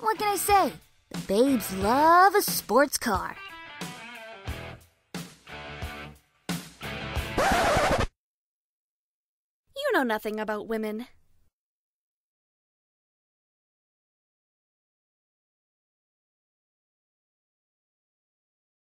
What can I say? The babes love a sports car. You know nothing about women.